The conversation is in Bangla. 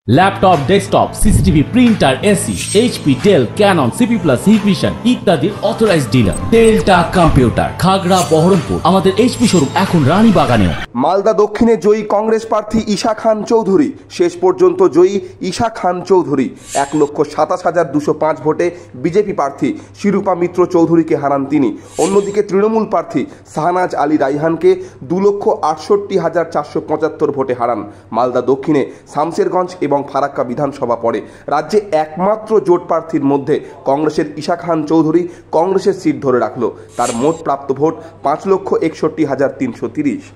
Laptop, desktop, CCTV, printer, AC, HP, Dell, Canon, CP plus, Hikvision ইত্যাদির অথরাইজড ডিলার টেলটা কম্পিউটার, খাগড়া, বহরমপুর। আমাদের এইচপি শোরুম এখন রানীবাগানেও। মালদা দক্ষিণে জয়ী কংগ্রেস প্রার্থী ঈশা খান চৌধুরী। শেষ পর্যন্ত জয়ী ঈশা খান চৌধুরী 1,27,205 ভোটে বিজেপি প্রার্থী শিরূপা মিত্র চৌধুরীকে হারান তিনি। অন্যদিকে তৃণমূল প্রার্থী শাহনাজ আলী রাইহানকে 2,68,475 ভোটে হারান। মালদা দক্ষিণে শামশেরগঞ্জ এবং ফারাক্কা বিধানসভা পড়ে। রাজ্যে একমাত্র জোট প্রার্থীর মধ্যে কংগ্রেসের ঈশা খান চৌধুরী কংগ্রেসের সিট ধরে রাখল। তার মোট প্রাপ্ত ভোট 5,61,330।